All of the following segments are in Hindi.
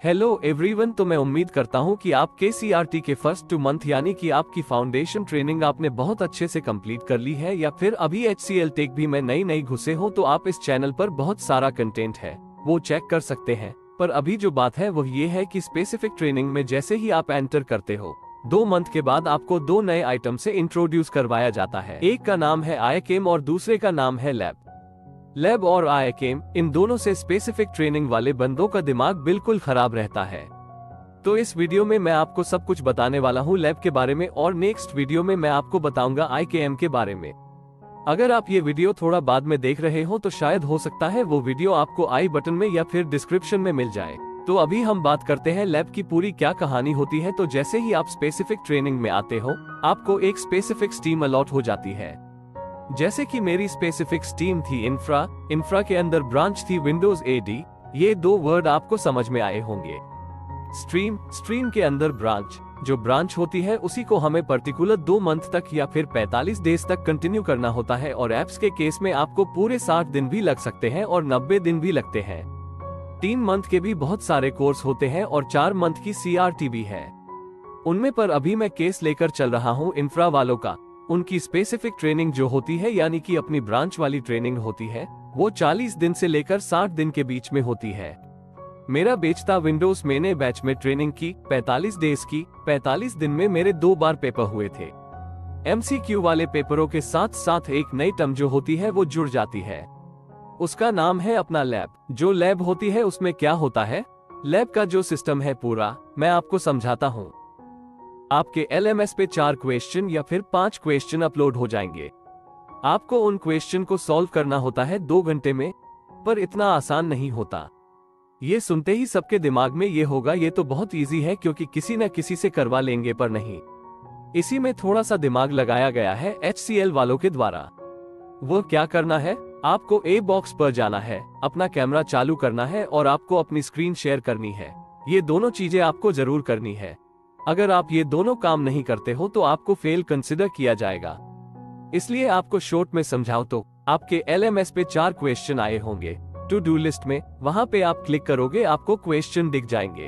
हेलो एवरीवन, तो मैं उम्मीद करता हूं कि आपके CRT के फर्स्ट 2 मंथ यानी कि आपकी फाउंडेशन ट्रेनिंग आपने बहुत अच्छे से कंप्लीट कर ली है, या फिर अभी hcltechbee में नई घुसे हो तो आप इस चैनल पर बहुत सारा कंटेंट है वो चेक कर सकते हैं। पर अभी जो बात है वो ये है कि स्पेसिफिक ट्रेनिंग में जैसे ही आप एंटर करते हो 2 मंथ के बाद आपको 2 नए आइटम से इंट्रोड्यूस करवाया जाता है। एक का नाम है ICAM और दूसरे का नाम है लैब और ICAM, इन दोनों से स्पेसिफिक ट्रेनिंग वाले बंदों का दिमाग बिल्कुल खराब रहता है। तो इस वीडियो में मैं आपको सब कुछ बताने वाला हूँ लैब के बारे में, और नेक्स्ट वीडियो में मैं आपको बताऊंगा ICAM के बारे में। अगर आप ये वीडियो थोड़ा बाद में देख रहे हो तो शायद हो सकता है वो वीडियो आपको आई बटन में या फिर डिस्क्रिप्शन में मिल जाए। तो अभी हम बात करते हैं लैब की पूरी क्या कहानी होती है। तो जैसे ही आप स्पेसिफिक ट्रेनिंग में आते हो आपको एक स्पेसिफिक स्ट्रीम अलॉट हो जाती है। जैसे कि मेरी स्पेसिफिक स्ट्रीम थी इंफ्रा के अंदर ब्रांच थी विंडोज AD। ये 2 वर्ड आपको समझ में आए होंगे। स्ट्रीम के अंदर ब्रांच, जो ब्रांच होती है उसी को हमें पर्टिकुलर 2 मंथ तक या फिर 45 डेज तक कंटिन्यू करना होता है, और एप्स के केस में आपको पूरे 60 दिन भी लग सकते हैं और 90 दिन भी लगते हैं। 3 मंथ के भी बहुत सारे कोर्स होते हैं और 4 मंथ की CRT भी है उनमें। पर अभी मैं केस लेकर चल रहा हूँ इंफ्रा वालों का। उनकी स्पेसिफिक ट्रेनिंग जो होती है यानी कि अपनी ब्रांच वाली ट्रेनिंग होती है वो 40 दिन से लेकर 60 दिन के बीच में होती है। मेरा बैच था विंडोज, मैंने बैच में ट्रेनिंग की 45 डेज की। 45 दिन में मेरे 2 बार पेपर हुए थे। MCQ वाले पेपरों के साथ साथ एक नई टर्म जो होती है वो जुड़ जाती है, उसका नाम है अपना लैब। जो लैब होती है उसमें क्या होता है, लैब का जो सिस्टम है पूरा मैं आपको समझाता हूँ। आपके LMS पे 4 क्वेश्चन या फिर 5 क्वेश्चन अपलोड हो जाएंगे। आपको उन क्वेश्चन को सॉल्व करना होता है 2 घंटे में, पर इतना आसान नहीं होता। ये सुनते ही सबके दिमाग में ये होगा ये तो बहुत इजी है क्योंकि किसी न किसी से करवा लेंगे, पर नहीं। इसी में थोड़ा सा दिमाग लगाया गया है HCL वालों के द्वारा। वो क्या करना है, आपको A बॉक्स पर जाना है, अपना कैमरा चालू करना है और आपको अपनी स्क्रीन शेयर करनी है। ये दोनों चीजें आपको जरूर करनी है। अगर आप ये दोनों काम नहीं करते हो तो आपको फेल कंसिडर किया जाएगा। इसलिए आपको शॉर्ट में समझाओ तो आपके LMS पे 4 क्वेश्चन आए होंगे टू डू लिस्ट में। वहां पे आप क्लिक करोगे आपको क्वेश्चन दिख जाएंगे।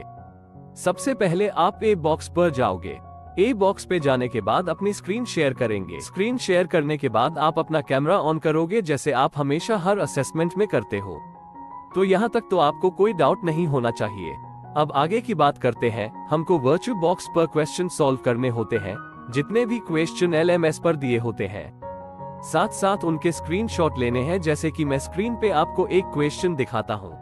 सबसे पहले आप A बॉक्स पर जाओगे। A बॉक्स पे जाने के बाद अपनी स्क्रीन शेयर करेंगे। स्क्रीन शेयर करने के बाद आप अपना कैमरा ऑन करोगे जैसे आप हमेशा हर असेसमेंट में करते हो। तो यहाँ तक तो आपको कोई डाउट नहीं होना चाहिए। अब आगे की बात करते हैं। हमको वर्चुअल बॉक्स पर क्वेश्चन सॉल्व करने होते हैं, जितने भी क्वेश्चन LMS पर दिए होते हैं। साथ साथ उनके स्क्रीनशॉट लेने हैं। जैसे कि मैं स्क्रीन पे आपको एक क्वेश्चन दिखाता हूँ।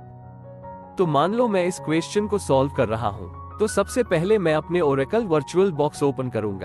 तो मान लो मैं इस क्वेश्चन को सॉल्व कर रहा हूँ, तो सबसे पहले मैं अपने ओरेकल वर्चुअल बॉक्स ओपन करूंगा।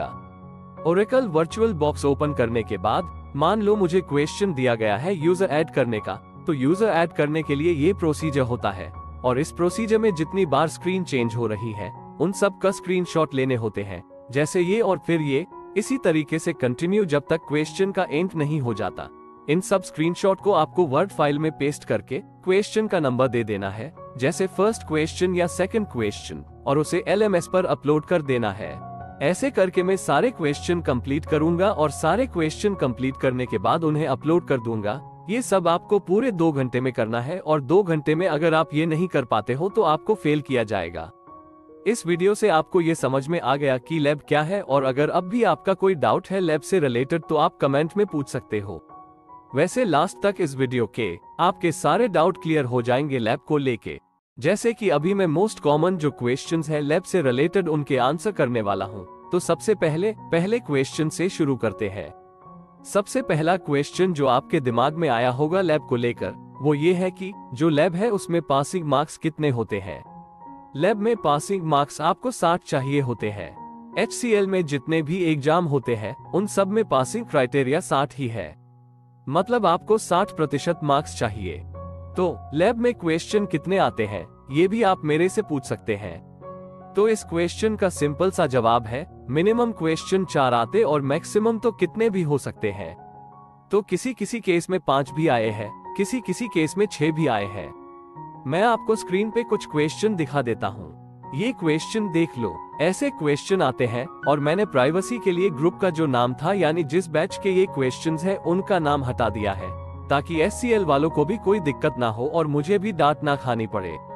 ओरेकल वर्चुअल बॉक्स ओपन करने के बाद मान लो मुझे क्वेश्चन दिया गया है यूजर ऐड करने का। तो यूजर ऐड करने के लिए ये प्रोसीजर होता है, और इस प्रोसीजर में जितनी बार स्क्रीन चेंज हो रही है उन सब का स्क्रीनशॉट लेने होते हैं। जैसे ये और फिर ये, इसी तरीके से कंटिन्यू जब तक क्वेश्चन का एंड नहीं हो जाता। इन सब स्क्रीनशॉट को आपको वर्ड फाइल में पेस्ट करके क्वेश्चन का नंबर दे देना है, जैसे फर्स्ट क्वेश्चन या सेकंड क्वेश्चन, और उसे LMS पर अपलोड कर देना है। ऐसे करके मैं सारे क्वेश्चन कंप्लीट करूंगा और सारे क्वेश्चन कंप्लीट करने के बाद उन्हें अपलोड कर दूंगा। ये सब आपको पूरे 2 घंटे में करना है, और 2 घंटे में अगर आप ये नहीं कर पाते हो तो आपको फेल किया जाएगा। इस वीडियो से आपको ये समझ में आ गया कि लैब क्या है, और अगर अब भी आपका कोई डाउट है लैब से रिलेटेड तो आप कमेंट में पूछ सकते हो। वैसे लास्ट तक इस वीडियो के आपके सारे डाउट क्लियर हो जाएंगे लैब को लेके। जैसे कि अभी मैं मोस्ट कॉमन जो क्वेश्चंस है लैब से रिलेटेड उनके आंसर करने वाला हूँ। तो सबसे पहले क्वेश्चन से शुरू करते हैं। सबसे पहला क्वेश्चन जो आपके दिमाग में आया होगा लैब को लेकर वो ये है कि जो लैब है उसमें पासिंग मार्क्स कितने होते हैं। लैब में पासिंग मार्क्स आपको 60 चाहिए होते हैं। HCL में जितने भी एग्जाम होते हैं उन सब में पासिंग क्राइटेरिया 60 ही है, मतलब आपको 60% मार्क्स चाहिए। तो लैब में क्वेश्चन कितने आते हैं ये भी आप मेरे से पूछ सकते हैं। तो इस क्वेश्चन का सिंपल सा जवाब है मिनिमम क्वेश्चन 4 आते और मैक्सिमम तो कितने भी हो सकते हैं। तो किसी किसी केस में 5 भी आए हैं, किसी किसी केस में 6 भी आए हैं। मैं आपको स्क्रीन पे कुछ क्वेश्चन दिखा देता हूँ। ये क्वेश्चन देख लो। ऐसे क्वेश्चन आते हैं, और मैंने प्राइवेसी के लिए ग्रुप का जो नाम था यानी जिस बैच के ये क्वेश्चंस है उनका नाम हटा दिया है, ताकि HCL वालों को भी कोई दिक्कत ना हो और मुझे भी डांट ना खानी पड़े।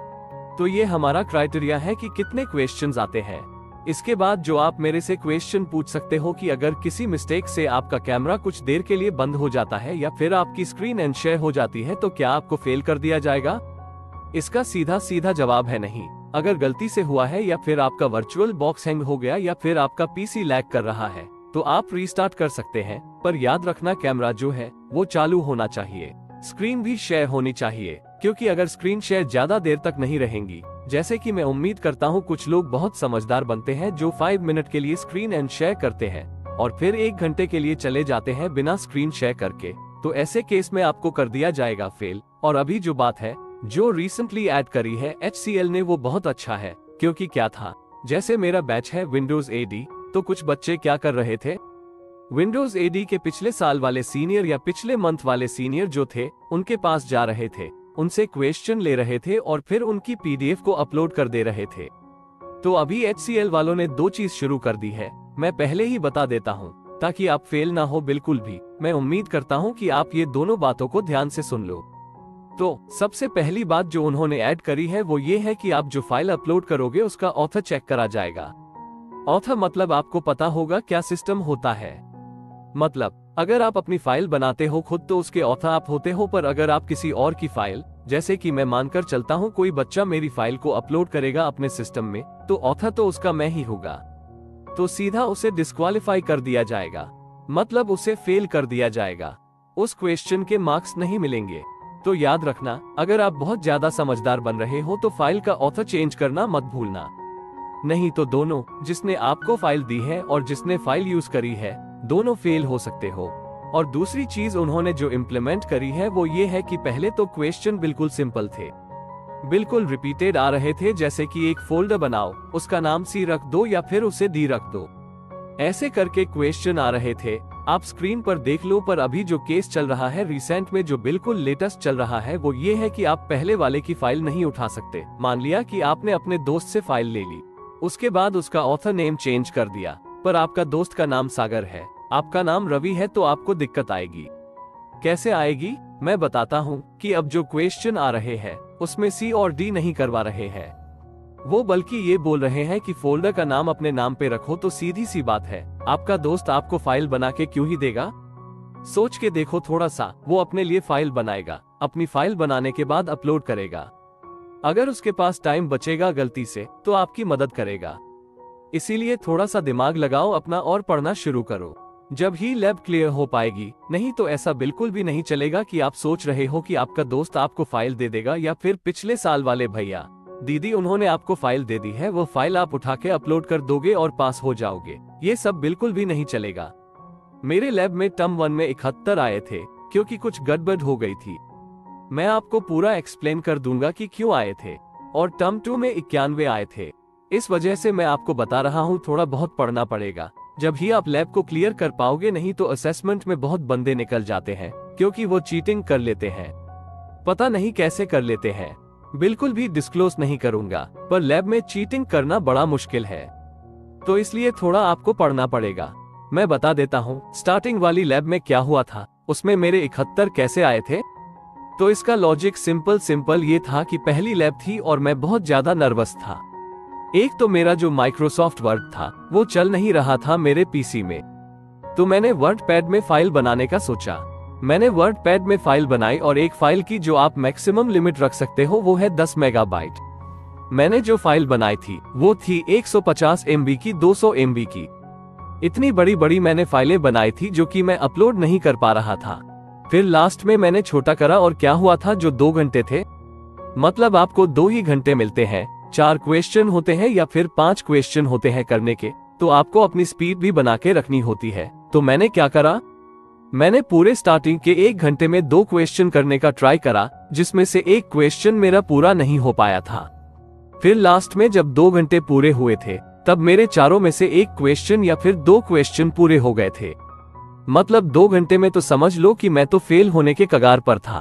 तो ये हमारा क्राइटेरिया है कि कितने क्वेश्चंस आते हैं। इसके बाद जो आप मेरे से क्वेश्चन पूछ सकते हो कि अगर किसी मिस्टेक से आपका कैमरा कुछ देर के लिए बंद हो जाता है या फिर आपकी स्क्रीन अनशेयर हो जाती है तो क्या आपको फेल कर दिया जाएगा? इसका सीधा सीधा जवाब है नहीं। अगर गलती से हुआ है या फिर आपका वर्चुअल बॉक्स हैंग हो गया या फिर आपका पीसी लैग कर रहा है तो आप रीस्टार्ट कर सकते हैं, पर याद रखना कैमरा जो है वो चालू होना चाहिए। स्क्रीन भी शेयर होनी चाहिए, क्योंकि अगर स्क्रीन शेयर ज्यादा देर तक नहीं रहेंगी, जैसे कि मैं उम्मीद करता हूँ कुछ लोग बहुत समझदार बनते हैं जो 5 मिनट के लिए स्क्रीन अनशेयर करते हैं और फिर 1 घंटे के लिए चले जाते हैं बिना स्क्रीन शेयर करके, तो ऐसे केस में आपको कर दिया जाएगा फेल। और अभी जो बात है जो रिसेंटली ऐड करी है HCL ने वो बहुत अच्छा है, क्योंकि क्या था, जैसे मेरा बैच है विंडोज AD, तो कुछ बच्चे क्या कर रहे थे, विंडोज AD के पिछले साल वाले सीनियर या पिछले मंथ वाले सीनियर जो थे उनके पास जा रहे थे, उनसे क्वेश्चन ले रहे थे और फिर उनकी PDF को अपलोड कर दे रहे थे। तो अभी HCL वालों ने 2 चीज शुरू कर दी है, मैं पहले ही बता देता हूँ ताकि आप फेल ना हो बिल्कुल भी। मैं उम्मीद करता हूँ कि आप ये दोनों बातों को ध्यान से सुन लो। तो सबसे पहली बात जो उन्होंने ऐड करी है वो ये है कि आप जो फाइल अपलोड करोगे उसका ऑथर चेक करा जाएगा। ऑथर मतलब आपको पता होगा क्या सिस्टम होता है। मतलब अगर आप अपनी फाइल बनाते हो खुद तो उसके ऑथर आप होते हो, पर अगर आप किसी और की फाइल, जैसे कि मैं मानकर चलता हूँ कोई बच्चा मेरी फाइल को अपलोड करेगा अपने सिस्टम में, तो ऑथर तो उसका मैं ही होगा, तो सीधा उसे डिस्क्वालीफाई कर दिया जाएगा, मतलब उसे फेल कर दिया जाएगा, उस क्वेश्चन के मार्क्स नहीं मिलेंगे। तो याद रखना, अगर आप बहुत ज्यादा समझदार बन रहे हो तो फाइल का ऑथर चेंज करना मत भूलना, नहीं तो दोनों, जिसने आपको फाइल दी है और जिसने फाइल यूज करी है, दोनों फेल हो सकते हो। और दूसरी चीज उन्होंने जो इम्प्लीमेंट करी है वो ये है कि पहले तो क्वेश्चन बिल्कुल सिंपल थे, बिल्कुल रिपीटेड आ रहे थे, जैसे कि एक फोल्डर बनाओ, उसका नाम C रख दो या फिर उसे D रख दो, ऐसे करके क्वेश्चन आ रहे थे। आप स्क्रीन पर देख लो, पर अभी जो केस चल रहा है रिसेंट में, जो बिल्कुल लेटेस्ट चल रहा है, वो ये है कि आप पहले वाले की फाइल नहीं उठा सकते। मान लिया कि आपने अपने दोस्त से फाइल ले ली, उसके बाद उसका ऑथर नेम चेंज कर दिया, पर आपका दोस्त का नाम सागर है, आपका नाम रवि है, तो आपको दिक्कत आएगी। कैसे आएगी? मैं बताता हूँ कि अब जो क्वेश्चन आ रहे हैं उसमें C और D नहीं करवा रहे हैं, वो बल्कि ये बोल रहे हैं कि फोल्डर का नाम अपने नाम पे रखो। तो सीधी सी बात है, आपका दोस्त आपको फाइल बना के क्यों ही देगा? सोच के देखो थोड़ा सा, वो अपने लिए फाइल बनाएगा, अपनी फाइल बनाने के बाद अपलोड करेगा, अगर उसके पास टाइम बचेगा गलती से तो आपकी मदद करेगा। इसीलिए थोड़ा सा दिमाग लगाओ अपना और पढ़ना शुरू करो, जब ही लैब क्लियर हो पाएगी। नहीं तो ऐसा बिल्कुल भी नहीं चलेगा कि आप सोच रहे हो कि आपका दोस्त आपको फाइल दे देगा, या फिर पिछले साल वाले भैया दीदी उन्होंने आपको फाइल दे दी है, वो फाइल आप उठा के अपलोड कर दोगे और पास हो जाओगे। ये सब बिल्कुल भी नहीं चलेगा। मेरे लैब में टर्म 1 में 71 आए थे, क्योंकि कुछ गड़बड़ हो गई थी। मैं आपको पूरा एक्सप्लेन कर दूंगा कि क्यों आए थे। और टर्म 2 में 91 आए थे। इस वजह से मैं आपको बता रहा हूँ, थोड़ा बहुत पढ़ना पड़ेगा, जब ही आप लैब को क्लियर कर पाओगे। नहीं तो असेसमेंट में बहुत बंदे निकल जाते हैं, क्योंकि वो चीटिंग कर लेते हैं, पता नहीं कैसे कर लेते हैं, बिल्कुल भी डिस्क्लोज नहीं करूंगा, पर लैब में चीटिंग करना बड़ा मुश्किल है, तो इसलिए थोड़ा आपको पढ़ना पड़ेगा। मैं बता देता हूँ स्टार्टिंग वाली लैब में क्या हुआ था, उसमें मेरे 71 कैसे आए थे। तो इसका लॉजिक सिंपल ये था कि पहली लैब थी और मैं बहुत ज्यादा नर्वस था। एक तो मेरा जो माइक्रोसॉफ्ट वर्ड था वो चल नहीं रहा था मेरे पीसी में, तो मैंने वर्ड पैड में फाइल बनाने का सोचा। मैंने वर्ड पैड में फाइल बनाई और एक फाइल की जो आप मैक्सिमम लिमिट रख सकते हो वो है 10 मेगाबाइट। मैंने जो फाइल बनाई थी वो थी 150 MB की, 200 MB की, इतनी बड़ी मैंने फाइलें बनाई थी जो कि मैं अपलोड नहीं कर पा रहा था। फिर लास्ट में मैंने छोटा करा और क्या हुआ था, जो 2 घंटे थे, मतलब आपको 2 ही घंटे मिलते हैं, 4 क्वेश्चन होते हैं या फिर 5 क्वेश्चन होते हैं करने के, तो आपको अपनी स्पीड भी बना के रखनी होती है। तो मैंने क्या करा, मैंने पूरे स्टार्टिंग के 1 घंटे में 2 क्वेश्चन करने का ट्राई करा, जिसमें से 1 क्वेश्चन मेरा पूरा नहीं हो पाया था। फिर लास्ट में जब 2 घंटे पूरे हुए थे तब मेरे चारों में से 1 क्वेश्चन या फिर 2 क्वेश्चन पूरे हो गए थे। मतलब 2 घंटे में तो समझ लो कि मैं तो फेल होने के कगार पर था।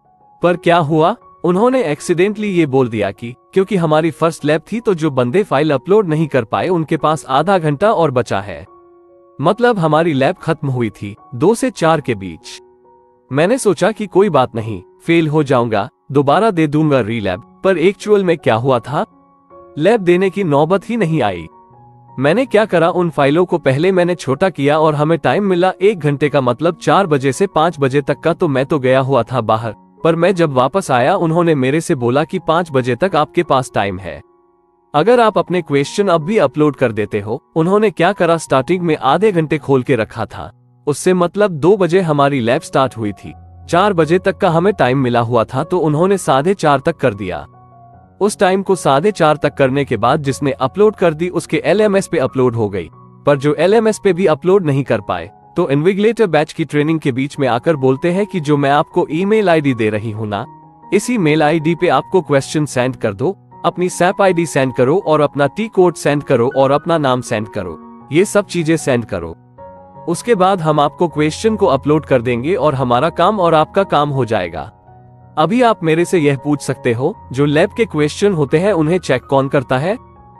पर क्या हुआ, उन्होंने एक्सीडेंटली ये बोल दिया कि क्योंकि हमारी फर्स्ट लैब थी तो जो बंदे फाइल अपलोड नहीं कर पाए उनके पास आधा घंटा और बचा है। मतलब हमारी लैब खत्म हुई थी 2 से 4 के बीच। मैंने सोचा कि कोई बात नहीं, फेल हो जाऊंगा, दोबारा दे दूंगा रीलैब। पर एक्चुअल में क्या हुआ था, लैब देने की नौबत ही नहीं आई। मैंने क्या करा, उन फाइलों को पहले मैंने छोटा किया और हमें टाइम मिला 1 घंटे का, मतलब 4 बजे से 5 बजे तक का। तो मैं तो गया हुआ था बाहर, पर मैं जब वापस आया उन्होंने मेरे से बोला कि 5 बजे तक आपके पास टाइम है, अगर आप अपने क्वेश्चन अब भी अपलोड कर देते हो। उन्होंने क्या करा, स्टार्टिंग में आधे घंटे खोल के रखा था, उससे मतलब 2 बजे हमारी लैब स्टार्ट हुई थी, 4 बजे तक का हमें टाइम मिला हुआ था, तो उन्होंने 4:30 तक कर दिया। उस टाइम को 4:30 तक करने के बाद जिसने अपलोड कर दी उसके LMS पे अपलोड हो गई, पर जो LMS पे भी अपलोड नहीं कर पाए तो इन्विजिलेटर बैच की ट्रेनिंग के बीच में आकर बोलते हैं कि जो मैं आपको ईमेल आईडी दे रही हूं ना, इसी मेल आईडी पे आपको क्वेश्चन सेंड कर दो, अपनी SAP ID सेंड करो और अपना T कोड सेंड करो और अपना नाम सेंड करो, ये सब चीजें सेंड करो। उसके बाद हम आपको क्वेश्चन को अपलोड कर देंगे और हमारा काम और आपका काम हो जाएगा। अभी आप मेरे से यह पूछ सकते हो, जो लैब के क्वेश्चन होते हैं उन्हें चेक कौन करता है?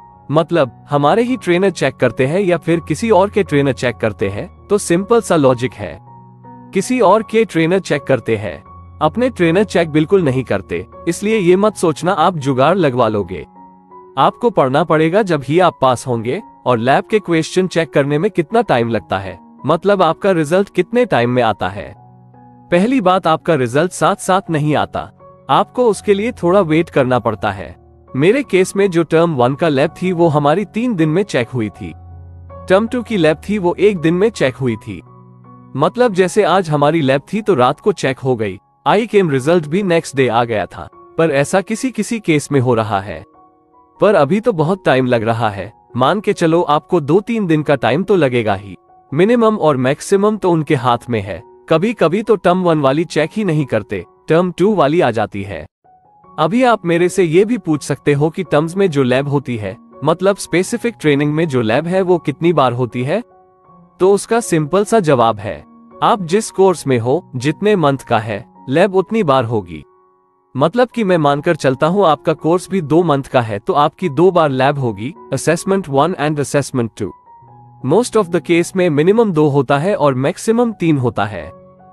मतलब हमारे ही ट्रेनर चेक करते हैं या फिर किसी और के ट्रेनर चेक करते हैं? तो सिंपल सा लॉजिक है, किसी और के ट्रेनर चेक करते हैं, अपने ट्रेनर चेक बिल्कुल नहीं करते। इसलिए ये मत सोचना आप जुगाड़ लगवा लोगे, आपको पढ़ना पड़ेगा जब ही आप पास होंगे। और लैब के क्वेश्चन चेक करने में कितना टाइम लगता है, मतलब आपका रिजल्ट कितने टाइम में आता है? पहली बात, आपका रिजल्ट साथ साथ नहीं आता, आपको उसके लिए थोड़ा वेट करना पड़ता है। मेरे केस में जो टर्म 1 का लैब थी वो हमारी 3 दिन में चेक हुई थी, टर्म 2 की लैब थी वो 1 दिन में चेक हुई थी। मतलब जैसे आज हमारी लैब थी तो रात को चेक हो गई, आई केम रिजल्ट भी नेक्स्ट डे आ गया था। पर ऐसा किसी किसी केस में हो रहा है, पर अभी तो बहुत टाइम लग रहा है। मान के चलो आपको 2-3 दिन का टाइम तो लगेगा ही, मिनिमम और मैक्सिमम तो उनके हाथ में है। कभी कभी तो टर्म 1 वाली चेक ही नहीं करते, टर्म 2 वाली आ जाती है। अभी आप मेरे से ये भी पूछ सकते हो कि टर्म्स में जो लैब होती है, मतलब स्पेसिफिक ट्रेनिंग में जो लैब है वो कितनी बार होती है? तो उसका सिंपल सा जवाब है, आप जिस कोर्स में हो, जितने मंथ का है, लैब उतनी बार होगी। मतलब कि मैं मानकर चलता हूं आपका कोर्स भी 2 मंथ का है तो आपकी 2 बार लैब होगी, assessment 1 and assessment 2। Most of the case में मिनिमम 2 होता है और मैक्सिमम 3 होता है।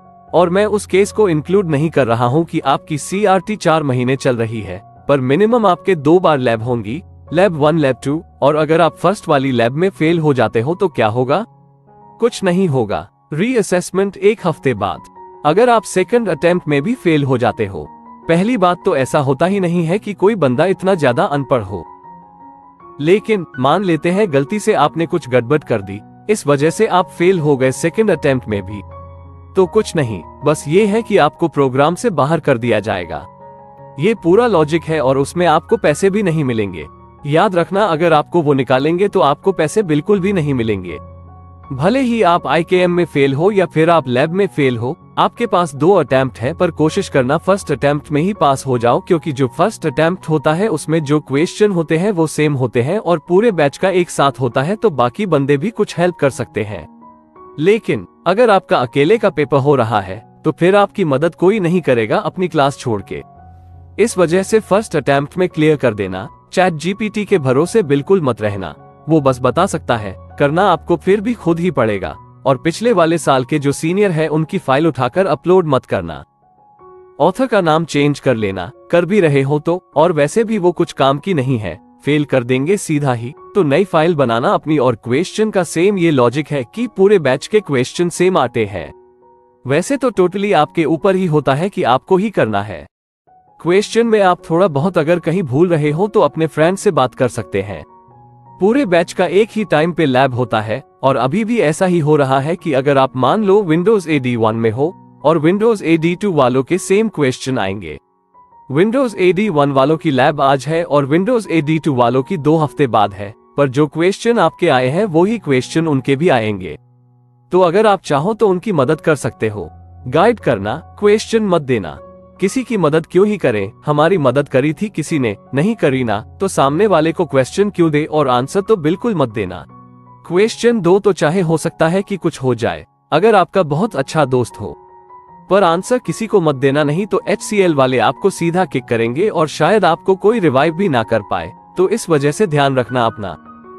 और मैं उस केस को इंक्लूड नहीं कर रहा हूं कि आपकी CRT 4 महीने चल रही है, पर मिनिमम आपके 2 बार लैब होंगी, लैब 1 लैब 2। और अगर आप फर्स्ट वाली लैब में फेल हो जाते हो तो क्या होगा? कुछ नहीं होगा, रीअसेसमेंट 1 हफ्ते बाद। अगर आप सेकंड अटेम्प्ट में भी फेल हो जाते हो, पहली बात तो ऐसा होता ही नहीं है कि कोई बंदा इतना ज्यादा अनपढ़ हो, लेकिन मान लेते हैं गलती से आपने कुछ गड़बड़ कर दी, इस वजह से आप फेल हो गए सेकंड अटेम्प्ट में भी, तो कुछ नहीं, बस ये है कि आपको प्रोग्राम से बाहर कर दिया जाएगा। ये पूरा लॉजिक है और उसमें आपको पैसे भी नहीं मिलेंगे। याद रखना, अगर आपको वो निकालेंगे तो आपको पैसे बिल्कुल भी नहीं मिलेंगे। भले ही आप IKM में फेल हो या फिर आप लैब में फेल हो, आपके पास 2 अटेम्प्ट है, पर कोशिश करना फर्स्ट अटेम्प्ट में ही पास हो जाओ, क्योंकि जो फर्स्ट अटेम्प्ट होता है उसमें जो क्वेश्चन होते हैं वो सेम होते हैं और पूरे बैच का एक साथ होता है, तो बाकी बंदे भी कुछ हेल्प कर सकते हैं। लेकिन अगर आपका अकेले का पेपर हो रहा है तो फिर आपकी मदद कोई नहीं करेगा अपनी क्लास छोड़ के। इस वजह से फर्स्ट अटेम्प्ट में क्लियर कर देना। चैट GPT के भरोसे बिल्कुल मत रहना, वो बस बता सकता है, करना आपको फिर भी खुद ही पड़ेगा। और पिछले वाले साल के जो सीनियर है उनकी फाइल उठाकर अपलोड मत करना, ऑथर का नाम चेंज कर लेना, कर भी रहे हो तो। और वैसे भी वो कुछ काम की नहीं है, फेल कर देंगे सीधा ही, तो नई फाइल बनाना अपनी। और क्वेश्चन का सेम ये लॉजिक है कि पूरे बैच के क्वेश्चन सेम आते हैं। वैसे तो टोटली आपके ऊपर ही होता है कि आपको ही करना है। क्वेश्चन में आप थोड़ा बहुत अगर कहीं भूल रहे हो तो अपने फ्रेंड से बात कर सकते हैं। पूरे बैच का एक ही टाइम पे लैब होता है और अभी भी ऐसा ही हो रहा है कि अगर आप मान लो विंडोज AD 1 में हो और विंडोज AD 2 वालों के सेम क्वेश्चन आएंगे। विंडोज AD 1 वालों की लैब आज है और विंडोज AD 2 वालों की 2 हफ्ते बाद है, पर जो क्वेश्चन आपके आए हैं वही क्वेश्चन उनके भी आएंगे। तो अगर आप चाहो तो उनकी मदद कर सकते हो, गाइड करना, क्वेश्चन मत देना। किसी की मदद क्यों ही करें, हमारी मदद करी थी किसी ने, नहीं करी ना, तो सामने वाले को क्वेश्चन क्यों दे और आंसर तो बिल्कुल मत देना। क्वेश्चन दो तो चाहे हो सकता है कि कुछ हो जाए अगर आपका बहुत अच्छा दोस्त हो, पर आंसर किसी को मत देना, नहीं तो HCL वाले आपको सीधा किक करेंगे और शायद आपको कोई रिवाइव भी ना कर पाए। तो इस वजह से ध्यान रखना अपना।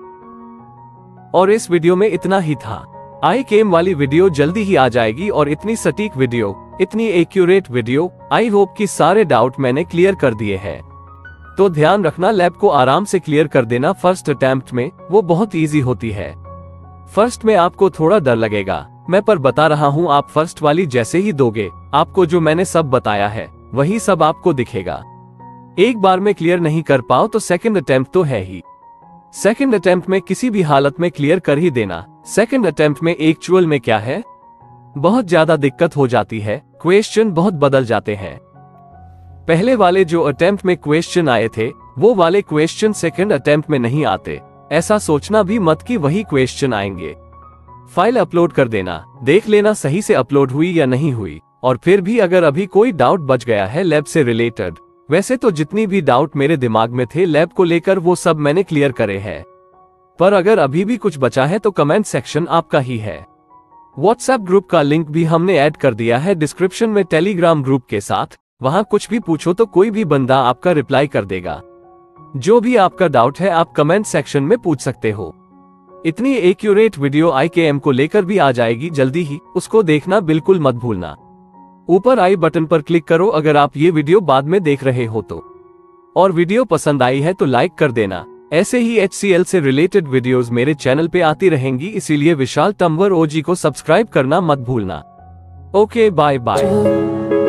और इस वीडियो में इतना ही था। IKM वाली वीडियो जल्दी ही आ जाएगी और इतनी सटीक वीडियो, इतनी एक्यूरेट वीडियो, आई होप कि सारे डाउट मैंने क्लियर कर दिए हैं। तो ध्यान रखना, लैब को आराम से क्लियर कर देना फर्स्ट अटेम्प्ट में, वो बहुत इजी होती है। फर्स्ट में आपको थोड़ा डर लगेगा, मैं पर बता रहा हूँ, आप फर्स्ट वाली जैसे ही दोगे, आपको जो मैंने सब बताया है वही सब आपको दिखेगा। एक बार में क्लियर नहीं कर पाओ तो सेकंड अटेम्प्ट तो है ही। सेकंड अटेम्प्ट में किसी भी हालत में क्लियर कर ही देना। सेकंड अटेम्प्ट में एक्चुअल में क्या है, बहुत ज्यादा दिक्कत हो जाती है, क्वेश्चन बहुत बदल जाते हैं। पहले वाले जो अटेम्प्ट में क्वेश्चन आए थे वो वाले क्वेश्चन सेकंड अटेम्प्ट में नहीं आते, ऐसा सोचना भी मत कि वही क्वेश्चन आएंगे। फाइल अपलोड कर देना, देख लेना सही से अपलोड हुई या नहीं हुई। और फिर भी अगर अभी कोई डाउट बच गया है लैब से रिलेटेड, वैसे तो जितनी भी डाउट मेरे दिमाग में थे लैब को लेकर वो सब मैंने क्लियर करे हैं, पर अगर अभी भी कुछ बचा है तो कमेंट सेक्शन आपका ही है। व्हाट्सएप ग्रुप का लिंक भी हमने ऐड कर दिया है डिस्क्रिप्शन में टेलीग्राम ग्रुप के साथ, वहां कुछ भी पूछो तो कोई भी बंदा आपका रिप्लाई कर देगा। जो भी आपका डाउट है आप कमेंट सेक्शन में पूछ सकते हो। इतनी एक्यूरेट वीडियो IKM को लेकर भी आ जाएगी जल्दी ही, उसको देखना बिल्कुल मत भूलना। ऊपर आई बटन पर क्लिक करो अगर आप ये वीडियो बाद में देख रहे हो तो, और वीडियो पसंद आई है तो लाइक कर देना। ऐसे ही HCL से रिलेटेड वीडियोस मेरे चैनल पे आती रहेंगी, इसीलिए विशाल तंवर OG को सब्सक्राइब करना मत भूलना। Okay, bye bye.